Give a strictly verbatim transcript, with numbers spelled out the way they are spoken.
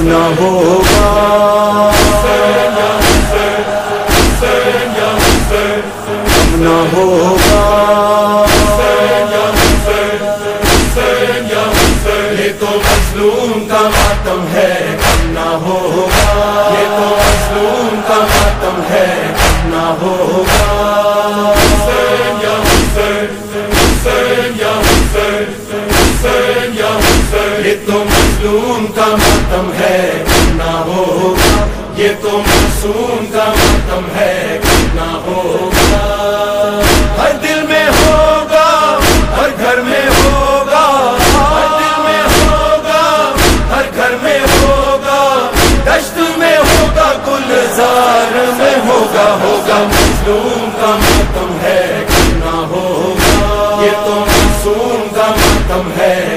نہ ہوگا، غم نہ ہوگا، یہ تو مظلوم کا ماتم ہے، غم نہ ہوگا، یہ تو مظلوم کا ماتم ہے، غم نہ ہوگا، یہ تو مظلوم کا ماتم ہے، غم نہ ہوگا، یہ تو معصوم کا ماتم ہے، غم نہ ہوگا، ہر دل میں ہوگا، ہر گھر میں ہوگا، ہر دل میں ہوگا، ہر گھر میں ہوگا، دشت میں ہوگا، گلزار میں ہوگا، ہوگا مظلوم کا ماتم ہے، غم نہ ہوگا، یہ تو معصوم کا ماتم ہے،